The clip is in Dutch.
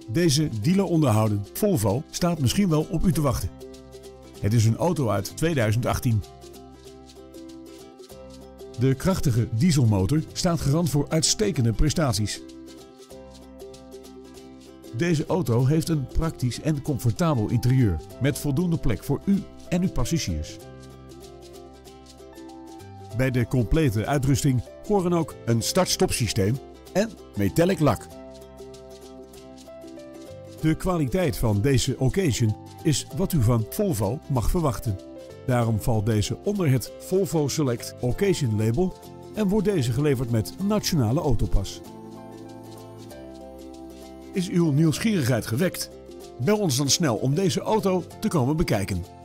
Deze dealer onderhouden Volvo staat misschien wel op u te wachten. Het is een auto uit 2018. De krachtige dieselmotor staat garant voor uitstekende prestaties. Deze auto heeft een praktisch en comfortabel interieur met voldoende plek voor u en uw passagiers. Bij de complete uitrusting horen ook een start-stop systeem en metallic lak. De kwaliteit van deze occasion is wat u van Volvo mag verwachten. Daarom valt deze onder het Volvo Select Occasion label en wordt deze geleverd met nationale autopas. Is uw nieuwsgierigheid gewekt? Bel ons dan snel om deze auto te komen bekijken.